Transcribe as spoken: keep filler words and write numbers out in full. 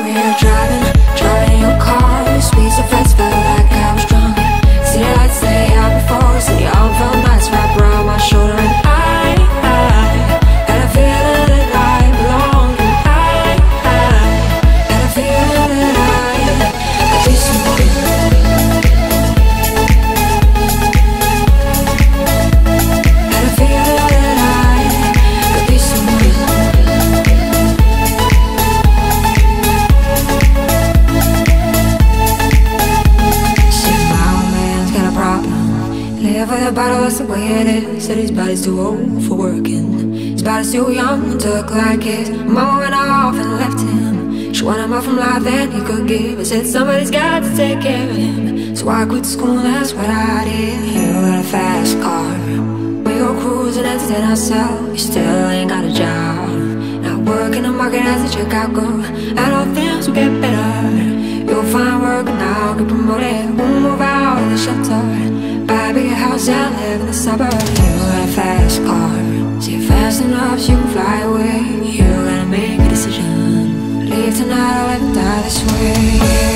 here driving, driving your car. Speed so fast, felt like I was drunk. City lights lay out before, city all felt nice wrapped around my shoulder. And I, I had a feeling that I belonged. And I, I had a feeling that I could be someone. Had a feeling that I could be someone. See, my old man's got a problem. Live with a bottle, that's the way it is. Said his body's too old for working. His body's too young to look like his. Mama went off and left him. She wanted more from life than he could give. I said somebody's got to take care of him. So I quit school, that's what I did. You got a fast car. We go cruising, entertain ourselves. You still ain't got a job. Not working the market as a checkout girl. And all things will get better. You'll find work and I'll get promoted. We'll move out of the shelter, buy a bigger house and live in the suburbs. You got a fast car. See, fast enough so you can fly away. You gotta make a decision. Leave tonight or let me die this way.